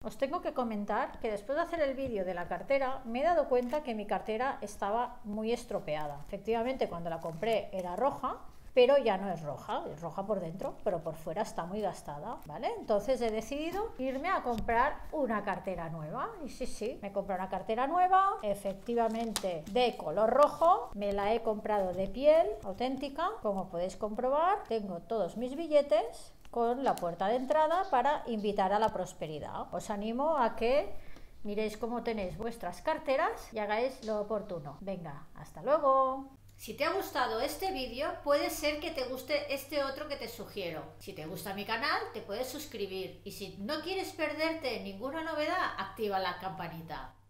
Os tengo que comentar que después de hacer el vídeo de la cartera me he dado cuenta que mi cartera estaba muy estropeada. Efectivamente, cuando la compré era roja, pero ya no es roja por dentro, pero por fuera está muy gastada, ¿vale? Entonces he decidido irme a comprar una cartera nueva. Y sí, me compré una cartera nueva, efectivamente de color rojo. Me la he comprado de piel auténtica, como podéis comprobar. Tengo todos mis billetes con la puerta de entrada para invitar a la prosperidad. Os animo a que miréis cómo tenéis vuestras carteras y hagáis lo oportuno. Venga, hasta luego. Si te ha gustado este vídeo, puede ser que te guste este otro que te sugiero. Si te gusta mi canal, te puedes suscribir. Y si no quieres perderte ninguna novedad, activa la campanita.